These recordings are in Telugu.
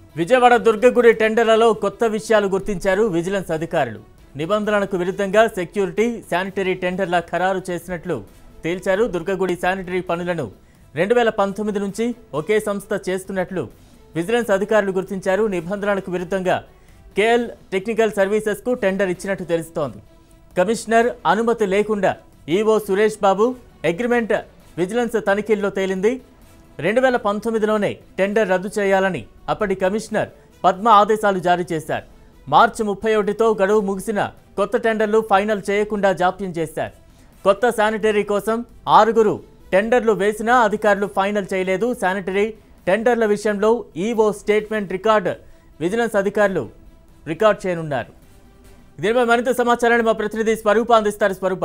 విజయవాడ దుర్గగుడి టెండర్లలో కొత్త విషయాలు గుర్తించారు విజిలెన్స్ అధికారులు. నిబంధనలకు విరుద్ధంగా సెక్యూరిటీ, శానిటరీ టెండర్ల ఖరారు చేసినట్లు తేల్చారు. దుర్గగుడి శానిటరీ పనులను 2019 నుంచి ఒకే సంస్థ చేస్తున్నట్లు విజిలెన్స్ అధికారులు గుర్తించారు. నిబంధనలకు విరుద్ధంగా కేఎల్ టెక్నికల్ సర్వీసెస్కు టెండర్ ఇచ్చినట్టు తెలుస్తోంది. కమిషనర్ అనుమతి లేకుండా EO Suresh Babu agreement vigilance తనిఖీల్లో తేలింది. 2019లోనే టెండర్ రద్దు చేయాలని అప్పటి కమిషనర్ పద్మ ఆదేశాలు జారీ చేశారు. మార్చి 31తో గడువు ముగిసిన కొత్త టెండర్లు ఫైనల్ చేయకుండా జాప్యం చేశారు. కొత్త శానిటరీ కోసం 6 టెండర్లు వేసినా అధికారులు ఫైనల్ చేయలేదు. శానిటరీ టెండర్ల విషయంలో ఈవో స్టేట్మెంట్ విజిలెన్స్ అధికారులు రికార్డ్ చేయనున్నారు. దీనిపై మరింత సమాచారాన్ని మా ప్రతినిధి స్వరూప అందిస్తారు. స్వరూప.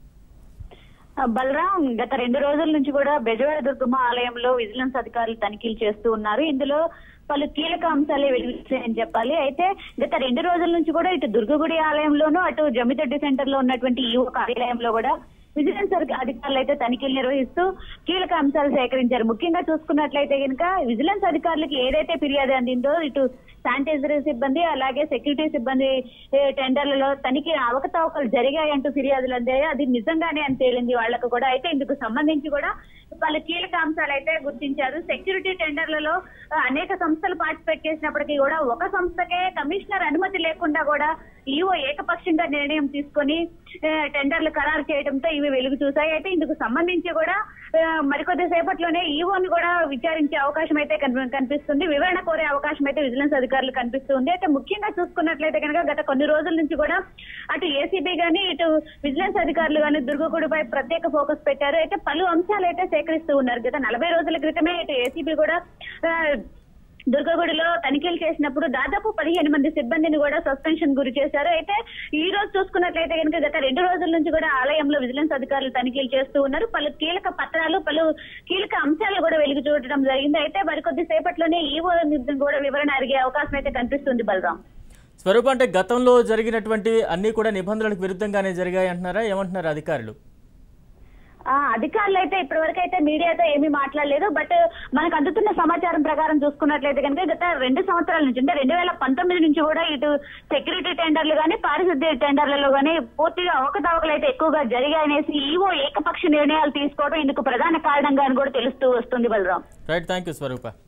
బలరాం, గత 2 రోజుల నుంచి కూడా బెజవాడ దుర్గమ్మ ఆలయంలో విజిలెన్స్ అధికారులు తనిఖీలు చేస్తూ ఉన్నారు. ఇందులో పలు కీలక అంశాలే వెలువచ్చాయని చెప్పాలి. అయితే గత 2 రోజుల నుంచి కూడా ఇటు దుర్గగుడి ఆలయంలోనూ అటు జమ్మిదొడ్డి సెంటర్ లో ఉన్నటువంటి ఈవో కార్యాలయంలో కూడా విజిలెన్స్ అధికారులు అయితే తనిఖీలు నిర్వహిస్తూ కీలక అంశాలు సేకరించారు. ముఖ్యంగా చూసుకున్నట్లయితే కనుక విజిలెన్స్ అధికారులకు ఏదైతే ఫిర్యాదు అందిందో ఇటు శానిటైజర్ సిబ్బంది అలాగే సెక్యూరిటీ సిబ్బంది టెండర్లలో తనిఖీ అవకతవకలు జరిగాయంటూ ఫిర్యాదులు అందాయి. అది నిజంగానే అని తేలింది వాళ్లకు కూడా. అయితే ఇందుకు సంబంధించి కూడా పలు కీలక అంశాలు అయితే గుర్తించారు. సెక్యూరిటీ టెండర్లలో అనేక సంస్థలు పార్టిసిపేట్ చేసినప్పటికీ కూడా ఒక సంస్థకే కమిషనర్ అనుమతి లేకుండా కూడా ఈవో ఏకపక్షంగా నిర్ణయం తీసుకొని టెండర్లు ఖరారు చేయడంతో ఇవి వెలుగు చూశాయి. అయితే ఇందుకు సంబంధించి కూడా మరికొద్ది సేపట్లోనే ఈవోని కూడా విచారించే అవకాశం అయితే కనిపిస్తుంది. వివరణ కోరే అవకాశం అయితే విజిలెన్స్ అధికారులు కనిపిస్తుంది. అయితే ముఖ్యంగా చూసుకున్నట్లయితే కనుక గత కొన్ని రోజుల నుంచి కూడా అటు ఏసీబీ గానీ ఇటు విజిలెన్స్ అధికారులు గానీ దుర్గగుడిపై ప్రత్యేక ఫోకస్ పెట్టారు. అయితే పలు అంశాలు అయితే సేకరిస్తూ ఉన్నారు. గత 40 రోజుల క్రితమే ఇటు ఏసీబీ కూడా దుర్గగుడిలో తనిఖీలు చేసినప్పుడు దాదాపు 15 మంది సిబ్బందిని కూడా సస్పెన్షన్ గురి చేశారు. అయితే ఈ రోజు చూసుకున్నట్లయితే కనుక గత 2 రోజుల నుంచి కూడా ఆలయంలో విజిలెన్స్ అధికారులు తనిఖీలు చేస్తూ ఉన్నారు. పలు కీలక పత్రాలు, పలు కీలక అంశాలు కూడా వెలుగు చూడటం జరిగింది. అయితే మరికొద్ది సేపట్లోనే ఈవో కూడా వివరణ అడిగే అవకాశం అయితే కనిపిస్తుంది. బలరాం. స్వరూప, అంటే గతంలో జరిగినటువంటి అన్ని కూడా నిబంధనలకు విరుద్ధంగానే జరిగాయి అంటున్నారా? ఏమంటున్నారు అధికారులు? అధికారులు అయితే ఇప్పటి వరకు అయితే మీడియాతో ఏమీ మాట్లాడలేదు. బట్ మనకు అందుతున్న సమాచారం ప్రకారం చూసుకున్నట్లయితే కనుక గత 2 సంవత్సరాల నుంచి అంటే 2019 నుంచి కూడా ఇటు సెక్యూరిటీ టెండర్లు కానీ పారిశుద్ధ్య టెండర్లలో కానీ పూర్తిగా అవకతవకలు అయితే ఎక్కువగా జరిగాయనేసి ఈవో ఏకపక్ష నిర్ణయాలు తీసుకోవడం ఇందుకు ప్రధాన కారణంగా కూడా తెలుస్తూ వస్తుంది. Balaram. Right, thank you Swaroopa.